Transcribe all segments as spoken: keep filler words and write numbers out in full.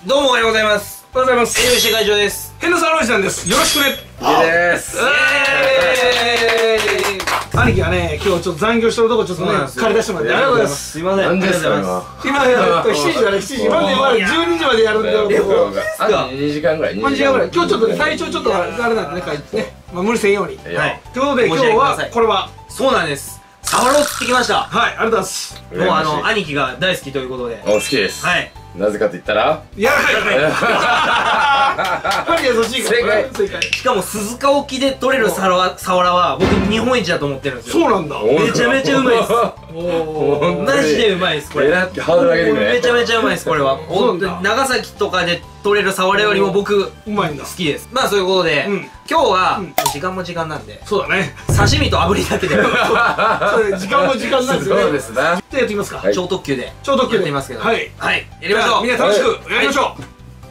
どうもおはようございます。 おはようございます。 エヌビーシー 会長です。 変なサーロイさんです。よろしくね。 です。 兄貴はね、今日ちょっと残業してるとこちょっとね、借り出してもらってありがとうございます。 すいません。 何ですか今やっとしちじだね、しちじ。まだ今じゅうにじまでやるんだよ。 あとにじかんぐらい。 にじかんぐらい。今日ちょっとね、体調ちょっとあれなんでね、帰ってね。まあ無理せんように。 はい。 ということで今日はこれはそうなんです。サワラを釣ってきました。 はい、ありがとうございます。 もうあの兄貴が大好きということで。 お好きです。 はい。 なぜかと言ったら、 やらない。優しいから。 正解。 正解。 しかも鈴鹿沖で取れるサワサワラは僕日本一だと思ってるんですよ。 そうなんだ。 めちゃめちゃうまいです。 おマジでうまいですこれ。 えらってハードル上げてくれ。 めちゃめちゃうまいですこれは。 そうなんだ。 長崎とかで取れるサワラよりも僕うまいんだ。 好きです。まあそういうことで今日は時間も時間なんでそうだね。 刺身と炙りだけで時間も時間なんですよね。 そうですな。 じゃあやってみますか。 超特急で超特急でやってみますけど。 はいはいやりましょう。 みんな楽しくやりましょう。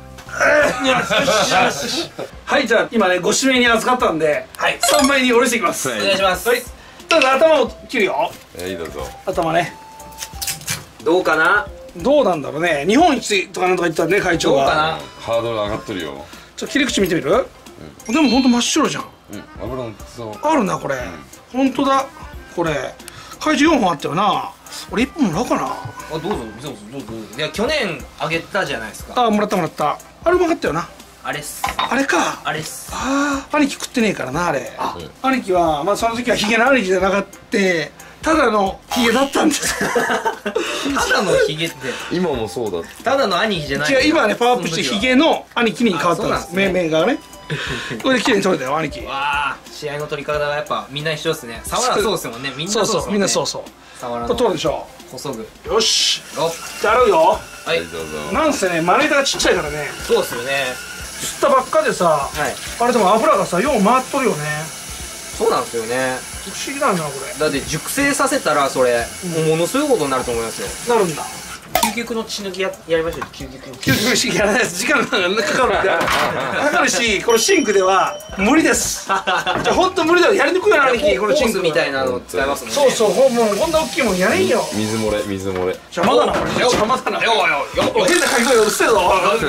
はい、じゃあ今ねご指名に預かったんでさんばいに下ろしていきます。 お願いします。 ただ頭を切るよ。 はい、どうぞ。 頭ね。 どうかな。 どうなんだろうね。日本一とかなんとか言ったらね会長が。 どうかな。 ハードル上がっとるよ。 ちょっと切り口見てみる？でもほんと真っ白じゃん。 うん、油のそう。 あるなこれ。ほんとだ。これ会長よんほんあったよな。俺いっぽんもらおうかな。 あどうぞどうぞどうぞ。いや去年あげたじゃないですか。 あもらったもらった。あれうまかったよな。 あれっす。 あれか。 あれっす。 ああ兄貴食ってねえからなあれ。兄貴はまあその時はヒゲの兄貴じゃなかってただのヒゲだったんですただのヒゲって今もそうだ。 ただの兄貴じゃない。 違う今はねパワーアップしてヒゲの兄貴に変わったんです。命名がね。これで綺麗に取れたよ兄貴。 わあ試合の取り方がやっぱみんな一緒ですね。サワラそうですもんね。みんなそうそうですもんね。 そうみんなそうそう。 サワラのこれ取るでしょ。 細ぐ。 よし。 おじゃあ洗うよ。 はいどうぞ。 なんせねまな板がちっちゃいからね。 そうっすよね。 吸ったばっかでさ、 はい。 あれでも油がさよう回っとるよね。 そうなんですよね。 不思議なんだなこれ。 だって熟成させたらそれもうものすごいことになると思いますよ。 なるんだ。 究極の血抜きややりましょう。究極の血究極式やらないです。時間がかかるんでかかるしこのシンクでは無理です。じゃあ本当無理だよ。やりにくいよな兄貴このシンクホースみたいなの使いますもんね。 そうそうほもうこんな大きいもんやれんよ。 水漏れ、水漏れ。 邪魔だなこれ。邪魔だな。 よよよ変な書き声うるせえぞ。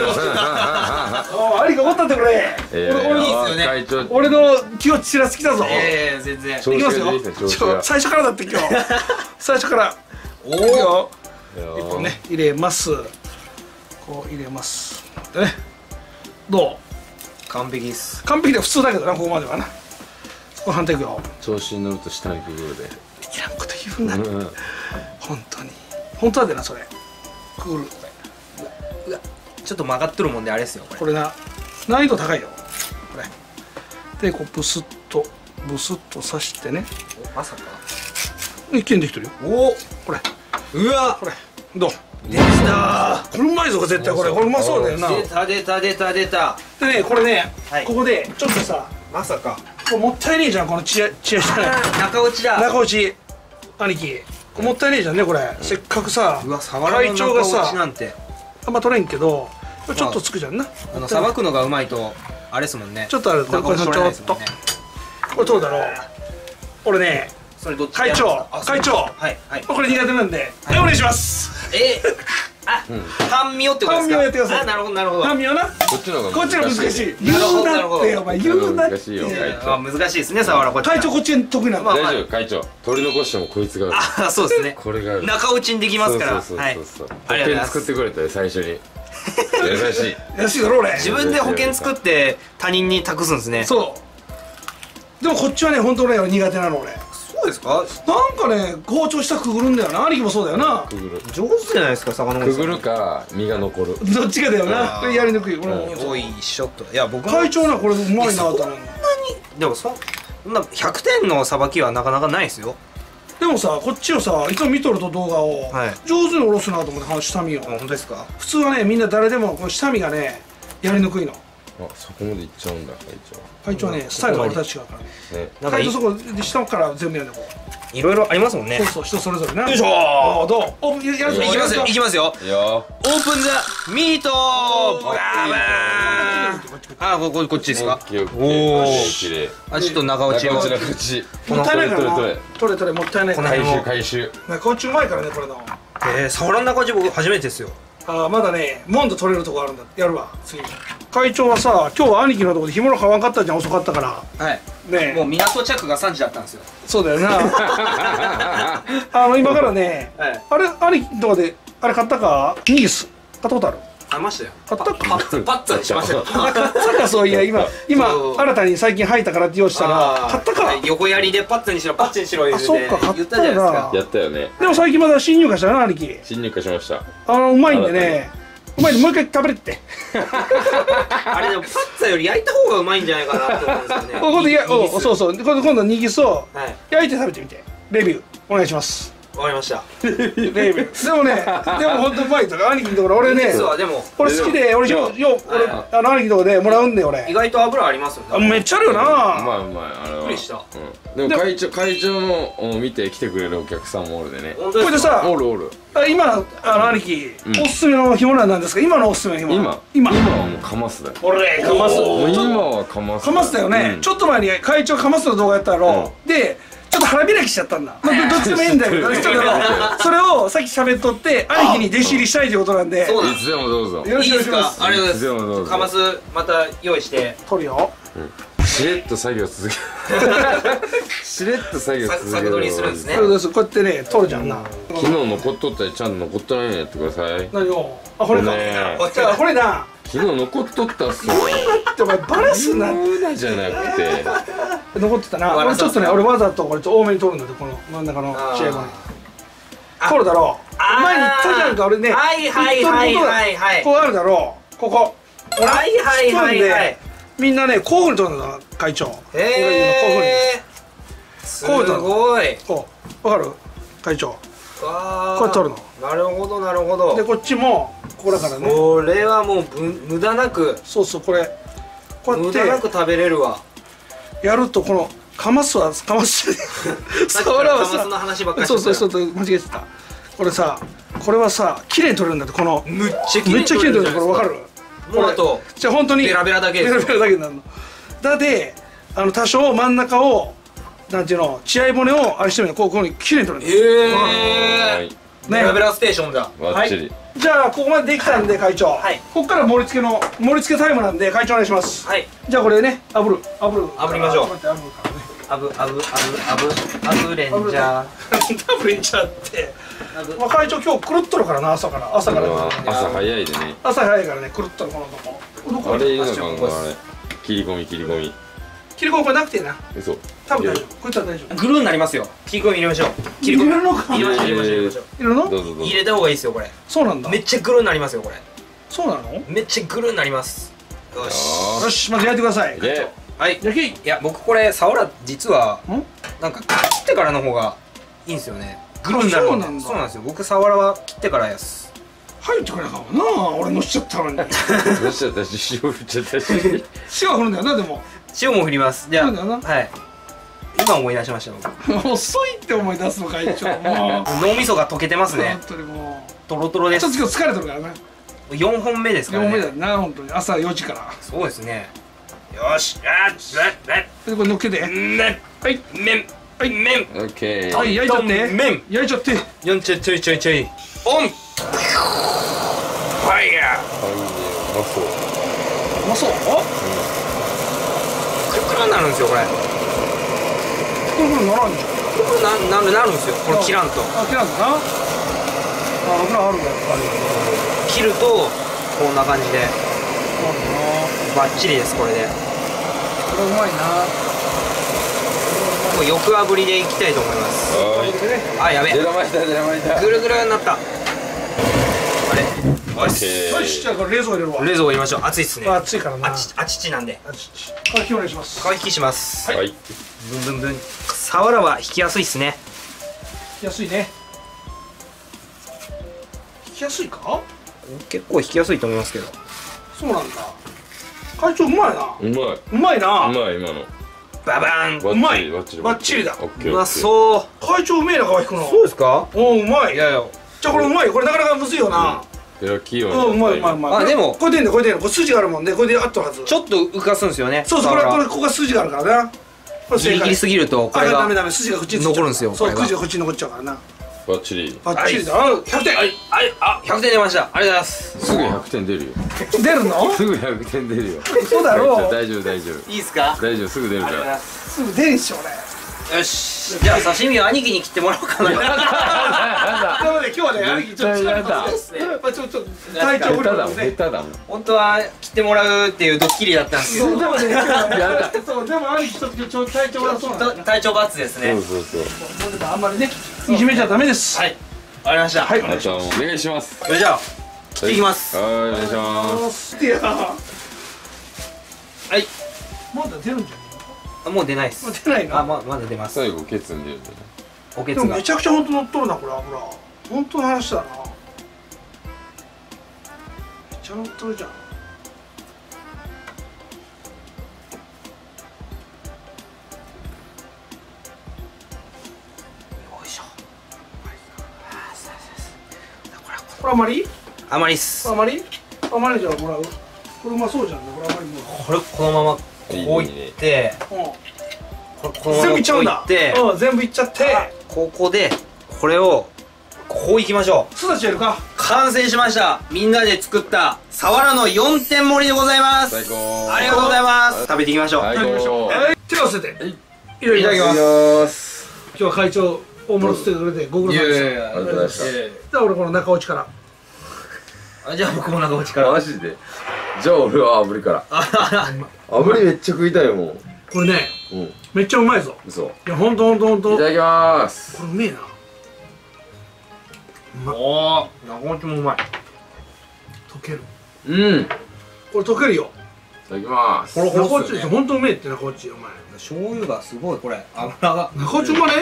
ありが怒ったってくれ。 いいっすよね会長。 俺の気をちらつきだぞ。 ええ全然。 いきますよ。ちょ最初からだって今日。最初から。 おいくよ。 一一本ね入れます。こう入れます。でね。どう？ 完璧っす。 完璧で普通だけどなここまではな。これ反対いくよ。 調子に乗ると下にくぐるで。 いらんこと言うな。本当に。本当だでなそれ。くぐる。 うわちょっと曲がっとるもんであれっすよこれ。 これな難易度高いよ。これ。でこうブスッとブスッと刺してね。 まさか。 一見できてるよ。 おおこれうわこれどう？ できたこれうまいぞ絶対これこれうまそうだよな。 出た出た出た出た。 でねこれねはいここでちょっとさまさか。 これもったいねえじゃんこのチラチラした中落ちだ。 中落ち兄貴これもったいねえじゃんねこれせっかくさうわサワラ会の中落ち長がさなんて。 あんま取れんけどこれちょっとつくじゃんな。 あのさばくのがうまいとあれっすもんね。 ちょっとあるこれこれちょっとこれ取るだろう。俺ねそれどっち会長会長はいはい。 これ苦手なんではいお願いします。 えあ半身をってことですか。 半身をやってくださいあなるほどなるほど。 半身をなこっちの方がこっちが難しい。言なるほうなどなるほどってお前言うなって。 難しいよ会長。 あ難しいですねサワラこっち。 会長こっちが得意なの。 まあ大丈夫会長。取り残してもこいつがある。 あそうですね。 これがある。 中落ちにできますから。 そうはいそうそうそう。 ありがとうございます作ってくれたよ最初に。優しい。 安いだろ俺。 自分で保険作って他人に託すんですね。 そうでもこっちはね本当ね苦手なの俺。 そうですか。 なんかね包丁下くぐるんだよな。兄貴もそうだよな。 くぐる。 上手じゃないですか魚くぐるか身が残る。 どっちかだよな。 あーやりにくいこのおいショット。いや僕も会長なこれうまいなと思う。 でもそんなひゃくてんのさばきはなかなかないですよ。 でもさこっちをさいつも見とると動画をはい上手に下ろすなと思ってこの下身を。 あ本当ですか。 普通はねみんな誰でもこの下身がねやりにくいの。 あそこまでいっちゃうんだ会会長はねスタイルが俺たち違うからね。 長。ね。 なんかい会長そこで下から全部やるんだよ。 いろいろありますもんね。 そうそう人それぞれな。 よいしょーおーどう？オープンやるぞ。 いきますよいきますよ。 いいよ。 オープンザミートバーバー。あこここっちですか。 オッケーオッケー。 おー綺麗。 あちょっと中落ちを。 中落ち中落ち。 もったいないからな。 取れ取れ取れ取れもったいないから。 回収回収。 中落ちうまいからねこれの。 えー、サワラの中地僕初めてですよ。 ああまだねモンド取れるとこあるんだ。やるわ次。会長はさ今日は兄貴のとこで干物買わんかったじゃん、遅かったからはいね。 もう港着がさんじだったんですよ。 そうだよなあの今からね、 はい、 あれ兄貴のとこであれ買ったか、ニギス買ったことある？ 買いましたよ。 買ったかパッツパッツァにしましたよ。 買ったか。そういや今今新たに最近入ったからって言おうしたら買ったか。 横やりでパッツァにしろパッチにしろ言うてあそっか買言っじゃないったたゃないですか。 やったよね。 でも最近まだ新入荷したな兄貴。 新入荷しました。 あのうまいんでね、うまいんでもう一回食べれって。 あれでもパッツァより焼いた方がうまいんじゃないかなと思うんですよね。 今度やおそうそう今度今度ニギスをはい焼いて食べてみてレビューお願いします。 わかりました。 レビューでもねでも本当うまいとか兄貴のところ俺ね実はでも俺好きで俺ようよう俺はあの兄貴のとこでもらうんで俺意外と油ありますよあね。 めっちゃあるようまないうまいあれは。 びっくりした。 うん。でも会長会長のを見て来てくれるお客さんもおるでね。 本当ですか。 これでさおるおる。 あ今あの兄貴うんおすすめの干物は何ですか？今のおすすめの干物今今今はもうカマスだよ。 俺カマスもうちょ今はカマス。 カマスだよね、 うんちょっと前に会長カマスの動画やったろ、でちょっと腹開きしちゃったんだ、まあ、どどっちでもいいんだけどちょっとそれをさっき喋っとって兄貴に弟子入りしたいということなんでそうだいつでもどうぞ。 よろしいいですか。 くお願いします。 ありがとうございいつでもどうぞます。カマスまた用意して取るよしれっと作業続けしれっと作業続ける。 作取りするんですねそうですこうやってね取るじゃんな、 昨日残っとったりちゃんと残っとないのやってください。 何をあこれか、 ねじゃあこれな昨日残っとったっすよ。 ってお前バラすな無駄じゃなくて残ってたな。 バラす俺ちょっとね俺わざとこれちょっと多めに取るんだってこの真ん中の試合後にあ取るだろう。 あー前に言ったじゃんか俺ねはいはいはいはいはいこうあるだろうここはいはいはいはいみんなねこういうふうに取るんだ会長。 へえすこういうふうにごい。 こうわかる会長わーこれ取るのなるほどなるほど。 でこっちもここだからねこれはもうぶ無駄なくそうそうこれこうや無って駄なく食べれるわ。 やるとこのカマスはカマスさっきからカマスの話ばっかりそうしてたよ。 そうそう間違えてた。これさこれはさ綺麗に取れるんだってこのむっちゃ綺麗めっちゃ綺麗に取れるこれわかる？ もうあとじゃあ本当にベラベラだけですよベラベラだけになるのだであの多少真ん中をなんていうの血合い骨をあれしてみるのこうこういうふうに綺麗に取れるえはえいベラベラステーションだ。 バッチリ。 じゃあここまでできたんで会長、 はいここから盛り付けの盛り付けタイムなんで会長お願いします。 はいじゃあこれね炙る炙る炙りましょうこやって炙るからねあぶあぶあぶあぶあぶレンジャー炙れちゃってあぶまあ会長今日狂っとるからな朝から朝からうわ朝早いでね。 朝早いからね狂っとるこのとこどこあれいるのかなあれ。切り込み切り込み。 切り込みこれなくていいな嘘。 多分大丈夫こいつは大丈夫グルーになりますよ。切り込み入れましょう。切り込み入れるのか入れましょう入れましょう入れましょう。 いるのどうぞどうぞ。 入れた方がいいですよこれ。 そうなんだめっちゃグルーになりますよこれ。 そうなのめっちゃグルーになります。よし。 よしまず焼いてくださいで、 はい。 焼きいや僕これサワラ実はんなんか切ってからの方がいいんですよね。グルーになるそうなんだそうなんですよ。僕サワラは切ってからやす。 入ってくれなかもな俺乗っちゃったのにどうしちゃったし、塩振っちゃったし。 塩は振るんだよなでも塩も振ります。じゃあそうだよなはい。今思い出しました僕。 遅いって思い出すの会長もう脳みそが溶けてますね本。当にもトロトロですうちょっ。と今日疲れてるからなよんほんめですからよんめだね。 よな本当に朝よじからそうですね。よし。あっでこれ乗っけて麺はい麺はい麺オッケー。 はい焼いちゃって麺焼いちゃってよんちょいちょいちょいちょいオンファイヤー。 はい、うまそう。 うまそうくるくるになるんですよこれ。 これこれならんじゃんくるくるななるなるんですよこれ切らんと。 あ切らんだなあ油あるんだやっぱり切るとこんな感じであるなバッチリですこれで。 これうまいなもう横炙りでいきたいと思います。 はあやべい。出らました出らました。 ぐるぐるになった。あれオッケよしじゃあこれ冷蔵入れるわ冷蔵入れましょう。熱いっすね。 あ熱いからなあちあちちなんであちち乾きお願いします乾きします。 はい。 ブンブンブン。サワラは引きやすいっすね。 安いね引きやすいか結構引きやすいと思いますけど。 そうなんだ会長うまいなうまい。 うまいうなまい今の。 ババーン。 バうまいッチリバッチリバッチリだオッケー。 うまそう。 会長うめえな皮引くのそうですか。 おおうまいいやいや。 じゃあこれうまいこれなかなかむずいよなでは器用うんうまいうまいうまいあでもこれでいいんだこれでいいんだこれ筋があるもんねこれであったはずちょっと浮かすんですよね。 そうそうこれサワラこれここが筋があるからなこれ正解ギリギリすぎるとこあれがダメダメ筋がこっちについちゃう残るんですよこれがそう筋がこっちに残っちゃうからなバッチリ。 バッチリだ。ひゃくてん。 はいはいあひゃくてん出ました。ありがとうございます。 すぐひゃくてん出るよ。 出るの？ すぐひゃくてん出るよ。 そうだろう。 大丈夫大丈夫。 いいですか？ 大丈夫すぐ出るかありがとうございら。 ます。 すぐ出るっしょ俺。 よし、じゃあ刺身は兄貴に切ってもらおうかな。 なので今日はね兄貴ちょっとやだやっぱちょっと体調不良下手だもん下なので。 手だもん。 本当は切ってもらうっていうドッキリだったんですけど、 そうでもね今日はねやだそうでも兄貴ちょっと今日体調悪そうなんだ。 体調罰ですね。 そうそうそう。 もうでもあんまりねいじめちゃダメです。 はい、わかりました。はい、 あとはお願いします。 それじゃあ切っていきます。 はいお願いします。 いやはい、 まだ出るんじゃあもう出ないです。 ん。出ないあ、 な。 ままだ出ます。 最後ケツに出るんだね。 おけつがでもめ。ちゃくちゃ本当乗っとるなこれ油。本当の話だな。めっちゃ乗っとるじゃん。 よいしょ。 これあまり？ あまりっすあ。まり？あまりじゃあもらう。これうまそうじゃんね。これあまりもこれこのままこういって、 う。うん。 これこのまま全部いっちゃうんだ。 こういって、 うん、全部いっちゃって。 ここでこれをこういきましょう。 すだちやるか。 完成しました。みんなで作ったサワラのよんてん盛りでございます。 最高。 ありがとうございます。食べていきましょう。 最食べましょう。 高。 はい。手を寄せて。 はい。 いただきます。 いただきますます。 今日は会長大物つってくれてご苦労様でした。 いやいやいやありがとうございました。 じゃあ俺この中落ちから。 あじゃあ僕も中落ちから。 マジで。じゃあ俺は炙りから。炙りめっちゃ食いたいもん。 これね、 うん。 めっちゃうまいぞ。 嘘。 いやほんとほんとほんと。こいただきます。 れうめえな。 おお、中落ちもうまい。 溶ける。 うん。いこれ溶けるよ。 ただきます。 ほろほろ中落ちっすよね。 ほんとうめえって中落ちお前。 醤油がすごいこれ油が。 中落ちうまね。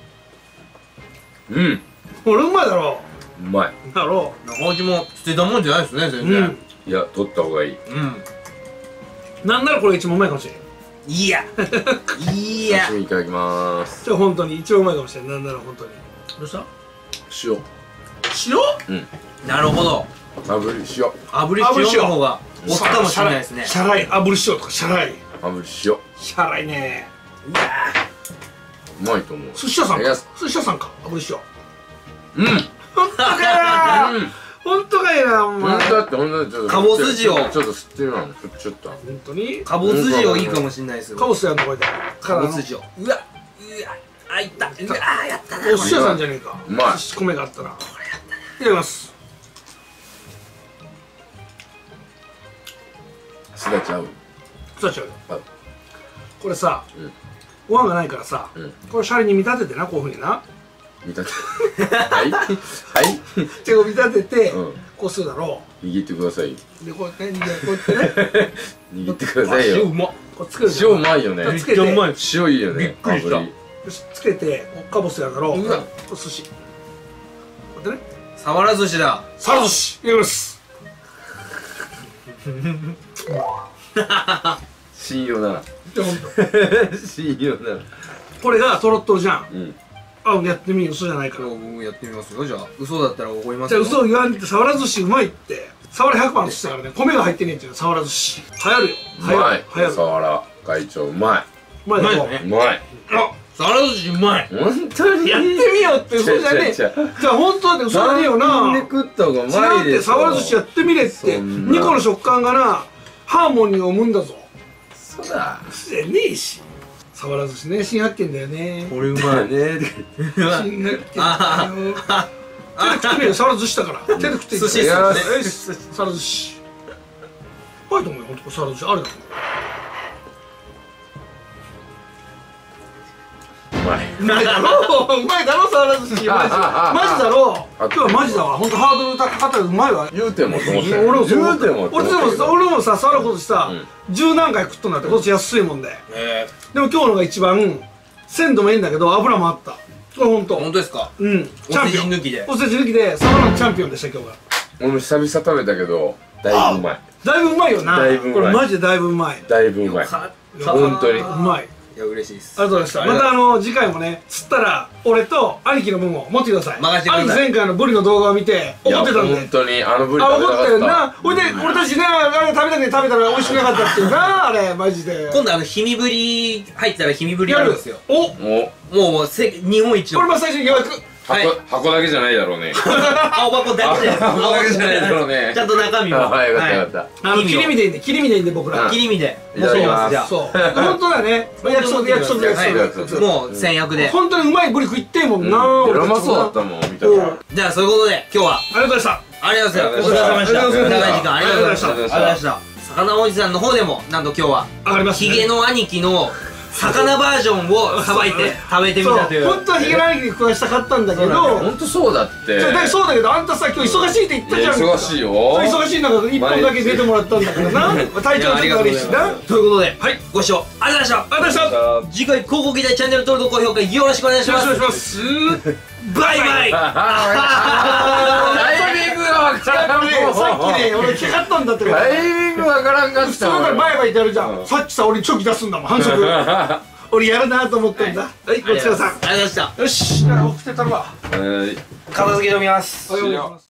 うん。 これうまいだろ。 うまい。 だろ中落ちも捨てたもんじゃないですねう。 全然。 うん。 いや、取った方がいい。 うん。 なんならこれ一番うまいかもしれん。 いやいや。 刺身いただきます。 じゃあ本当に一番うまいかもしれん。なんなら本当に。どうした？ 塩。 塩？ うん。 なるほど。 炙り塩。 炙り炙り塩塩の方がおつかもしれないですね。 シャライ炙り塩とかシャライ。 炙り塩。 シャライね。 うまいと思う。 寿司屋さんかいただきます。 寿司屋さんか炙り塩。 うん。 ほんとかいなうん。 ほんとかいなお前。 ほんとだってほんとだってちょっと。 かぼ筋をちょっと吸ってみよう。ちょっと。 本当にかぼ筋をいいかもしれないですよ。 カボスやんのこれで。 かぼ筋を。うわうわあいった。うわやったな。 お寿司屋さんじゃねえか。 うまい寿司米があったら。これやったな。いただきます。 すだち合う。 そうだっちゃうよ。 合う。 これさうん、 ご飯がないからさうん、 これシャリに見立ててな、こういうふうにな。 見立て。はい。はい。 手を見立ててうん、 こうするだろ握ってくださいよ。 う。で、こうやって、こうやってね、 握ってくださいよ。 塩うまっ。 こうつけるじゃん。 塩うまいよね。 めっちゃうまい塩いいよね。 びっくりした炙りよしつけて、カボスやるだろう。 うわこう寿司。こうやってね、 サワラ寿司だ。 サラ寿司いただきます。 信用だな。 で、ほんと。 信用だな。 これがトロットロじゃん。 うん。 あ、やってみ、嘘じゃないから。 僕もやってみますよ。じゃあ嘘だったら怒りますじゃあよ。 嘘を言わんって、サワラ寿司うまいって。サワラひゃくパーの寿司だからね、米が入ってねえっていうサワラ寿司。流行るよ。 うまい。 流行る。 サワラ会長うまい。 うまいだろうまいねうまい。 あ、 サワラ寿司うまい。 本当に。 やってみようって嘘じゃねえ。 ちゃちゃちゃじゃあ本当だって嘘じゃねえよな。 単品で食った方がうま違うって、 いでしょ。 サワラ寿司やってみれって。 そんなにこの食感がな、ハーモニーを生むんだぞ。 そうだ。 じゃねえし。サワラ寿司ね、新発見だよね。 これうまあね。 新発見だよ。手で食ってみよ、サワラ寿司だから。手で食ってみよ。 寿司っすよねよしサワラ寿司。うまいと思うよ、ほんとサワラ寿司。あれだと思う。 うまい。 うまいだろう。うまいだろ、サワラ寿司。マジだろう。今日はマジだわ。ほんとハードル高かったらうまいわ。 言うてもと思って。 俺もそう言うてもと思って。 俺でもさ、俺もさ、サワラ今年さ、十何回食っとんだって、今年安いもんで。 えでも今日のが一番、鮮度もいいんだけど、油もあった。これほんー、 と。 本当ですか？ うん。チャンピオン。 お世辞抜きでお世辞抜きで、サワラのチャンピオンでした、今日が。 俺も久々食べたけど、だいぶうまい。 だいぶうまいよな。 だいぶうまいこれマジでだいぶうまい。 だいぶうまい。 か本当にうまい。 いや嬉しいです。 ありがとうございました。またあの次回もね、釣ったら俺と兄貴の分を持ってください。 任せてください兄貴前回のブリの動画を見ていや怒ってたんで。 本当にあのブリあ、 食べたかった。 怒ったよな。ほいで俺たちね、あれ食べたくて食べたら美味しくなかったっていうな、あれマジで。 今度あの氷見ぶり入ったら氷見ぶりやるあるんですよ。 お、 お、 もうせ日本一のこれまあ最初に予約。 はい箱箱だけじゃないだろうね。 あ、お箱だけです。 箱だけじゃないだろうね。 ちゃんと中身は。 はい、よかったよかっあの切り身でいいんで切り身でいいんで僕らうん切り身で。 いただきますじゃあそう本当だね約束約束約はい束もう先約で。 本当にうまいブリ食いってんもんなた。 俺たちもうまそうだったもん、見たうんら。 じゃあそういうことで今日はありがとうございましたありがとうございます。お疲ありがとうれ様でした。 ありがとうございました長い時間ありがとうございました。あありがとうございましたりがとうございました。魚おじさんの方でもなんと今日は上がりますねヒゲの兄貴の魚バージョンをさばいて食べてみそうたという。 本当はヒゲの兄貴に食わしたかったんだけどほんとそうだって。 そうだそうだけどあんたさ今日忙しいって言ったじゃん忙しいよ。 忙しい中でいっぽんだけ出てもらったんだからな体調ちょっと悪いしなということで、はい、ご視聴ありがとうございました。 ありがとうございました次回広告期待チャンネル登録高評価よろしくお願いします。 よろしくお願いしますバイバイ。 タイミングがわからんもん。 さっきね俺聞かかったんだってタイミングわからんかっ普通だたもん。 からバイバイってやるじゃんさっきさ俺にチョキ出すんだもん反則俺やるなと思ったんだはいごちそうさんありがとうございました。 よしじゃあ送ってたるわはい。 片付けておきます。 おはようございます